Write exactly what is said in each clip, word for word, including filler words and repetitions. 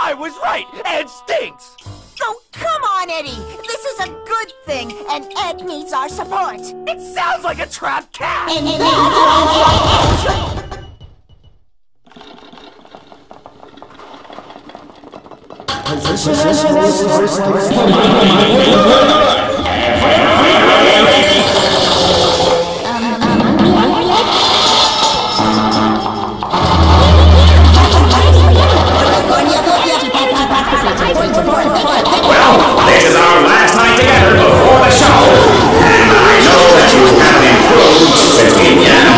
I was right. Ed stinks. Oh, come on, Eddie. This is a good thing, and Ed needs our support. It sounds like a trapped cat. Well, this is our last night together before the show, and I know that you have improved since we began.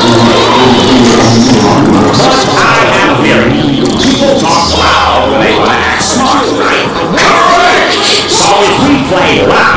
But I have a theory. People talk loud when they want to act smart, right? Correct! So if we play loud,